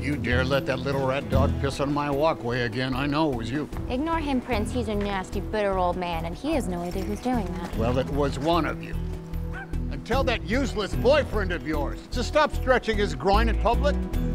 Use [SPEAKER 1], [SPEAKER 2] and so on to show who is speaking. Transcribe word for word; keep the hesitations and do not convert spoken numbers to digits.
[SPEAKER 1] You dare let that little rat dog piss on my walkway again, I know it was you.
[SPEAKER 2] Ignore him, Prince. He's a nasty, bitter old man, and he has no idea who's doing that.
[SPEAKER 1] Well, it was one of you. And tell that useless boyfriend of yours to stop stretching his groin in public.